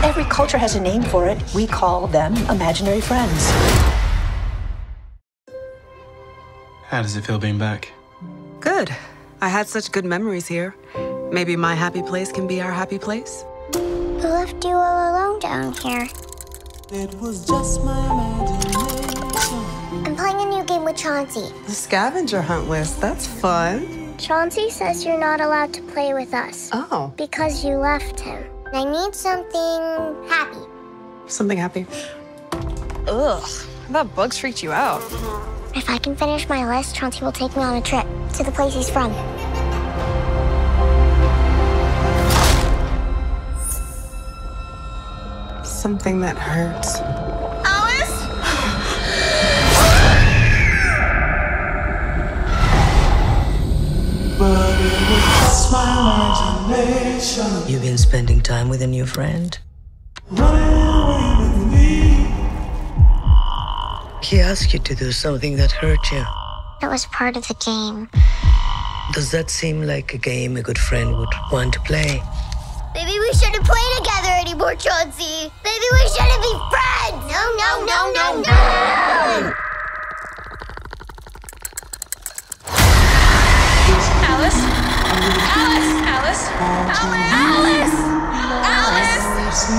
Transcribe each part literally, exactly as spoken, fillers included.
Every culture has a name for it. We call them imaginary friends. How does it feel being back? Good. I had such good memories here. Maybe my happy place can be our happy place? Who left you all alone down here? It was just my imagination. I'm playing a new game with Chauncey. The scavenger hunt list. That's fun. Chauncey says you're not allowed to play with us. Oh. Because you left him. I need something happy. Something happy. Ugh. I thought bugs freaked you out. If I can finish my list, Chauncey will take me on a trip to the place he's from. Something that hurts. Alice? But it was just my imagination. You've been spending time with a new friend? Running away with me. He asked you to do something that hurt you. It was part of the game. Does that seem like a game a good friend would want to play? Maybe we shouldn't play together anymore, Chauncey. Maybe we shouldn't be friends. No, no, no, no, no. Alice? Alice? Alice? Alice? Alice?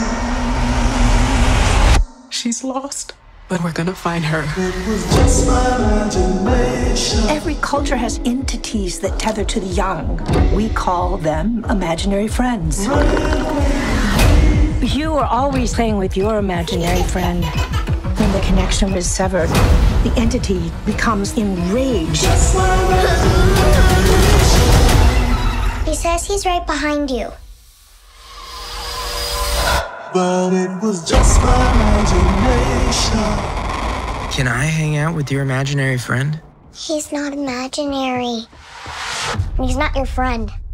Alice? She's lost, but we're gonna find her. It was just my imagination. Every culture has entities that tether to the young. We call them imaginary friends. You were always playing with your imaginary friend. When the connection was severed, the entity becomes enraged. He says he's right behind you. But it was just my imagination. Can I hang out with your imaginary friend? He's not imaginary. He's not your friend.